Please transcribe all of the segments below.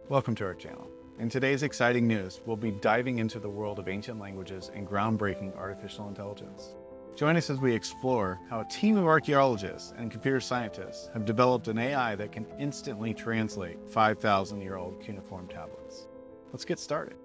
Welcome to our channel. In today's exciting news, we'll be diving into the world of ancient languages and groundbreaking artificial intelligence. Join us as we explore how a team of archaeologists and computer scientists have developed an AI that can instantly translate 5,000-year-old cuneiform tablets. Let's get started.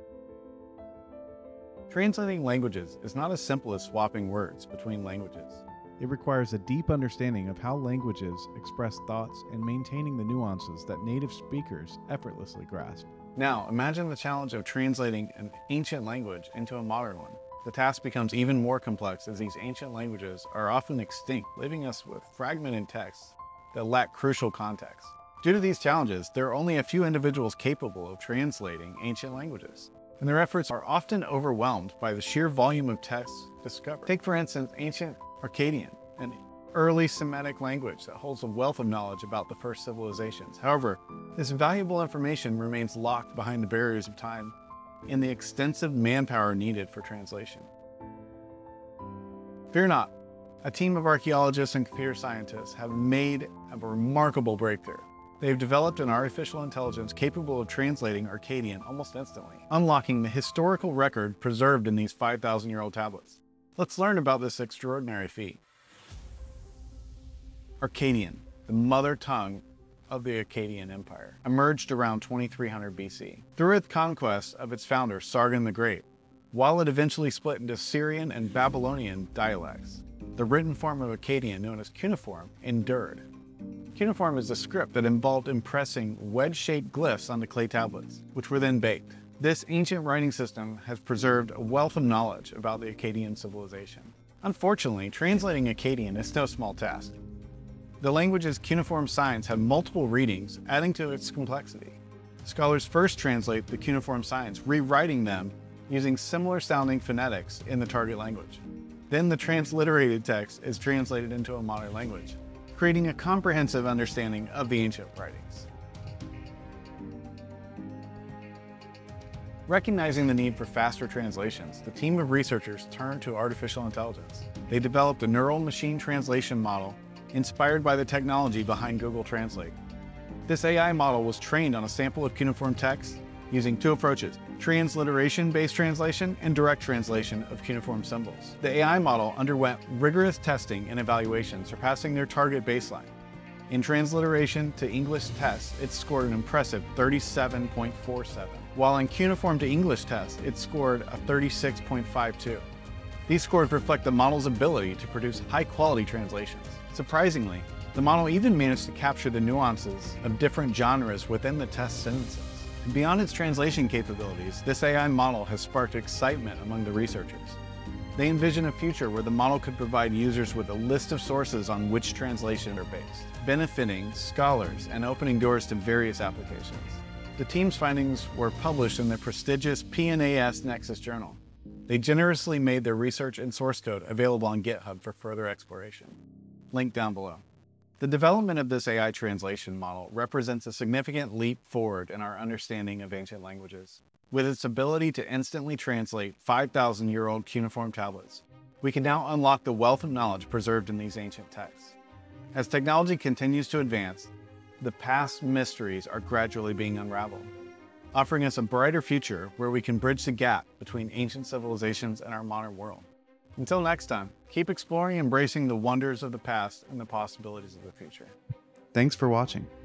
Translating languages is not as simple as swapping words between languages. It requires a deep understanding of how languages express thoughts and maintaining the nuances that native speakers effortlessly grasp. Now, imagine the challenge of translating an ancient language into a modern one. The task becomes even more complex as these ancient languages are often extinct, leaving us with fragmented texts that lack crucial context. Due to these challenges, there are only a few individuals capable of translating ancient languages, and their efforts are often overwhelmed by the sheer volume of texts discovered. Take, for instance, ancient Akkadian, an early Semitic language that holds a wealth of knowledge about the first civilizations. However, this valuable information remains locked behind the barriers of time and the extensive manpower needed for translation. Fear not, a team of archaeologists and computer scientists have made a remarkable breakthrough. They've developed an artificial intelligence capable of translating Akkadian almost instantly, unlocking the historical record preserved in these 5,000-year-old tablets. Let's learn about this extraordinary feat. Akkadian, the mother tongue of the Akkadian Empire, emerged around 2300 BC through its conquest of its founder, Sargon the Great, while it eventually split into Syrian and Babylonian dialects. The written form of Akkadian, known as cuneiform, endured. Cuneiform is a script that involved impressing wedge-shaped glyphs onto clay tablets, which were then baked. This ancient writing system has preserved a wealth of knowledge about the Akkadian civilization. Unfortunately, translating Akkadian is no small task. The language's cuneiform signs have multiple readings, adding to its complexity. Scholars first translate the cuneiform signs, rewriting them using similar-sounding phonetics in the target language. Then the transliterated text is translated into a modern language, creating a comprehensive understanding of the ancient writings. Recognizing the need for faster translations, the team of researchers turned to artificial intelligence. They developed a neural machine translation model inspired by the technology behind Google Translate. This AI model was trained on a sample of cuneiform text using two approaches: transliteration-based translation and direct translation of cuneiform symbols. The AI model underwent rigorous testing and evaluation, surpassing their target baseline. In transliteration to English tests, it scored an impressive 37.47, while in cuneiform to English tests, it scored a 36.52. These scores reflect the model's ability to produce high-quality translations. Surprisingly, the model even managed to capture the nuances of different genres within the test sentences. And beyond its translation capabilities, this AI model has sparked excitement among the researchers. They envision a future where the model could provide users with a list of sources on which translations are based, benefiting scholars and opening doors to various applications. The team's findings were published in the prestigious PNAS Nexus journal. They generously made their research and source code available on GitHub for further exploration. Link down below. The development of this AI translation model represents a significant leap forward in our understanding of ancient languages. With its ability to instantly translate 5,000-year-old cuneiform tablets, we can now unlock the wealth of knowledge preserved in these ancient texts. As technology continues to advance, the past mysteries are gradually being unraveled, offering us a brighter future where we can bridge the gap between ancient civilizations and our modern world. Until next time, keep exploring and embracing the wonders of the past and the possibilities of the future. Thanks for watching.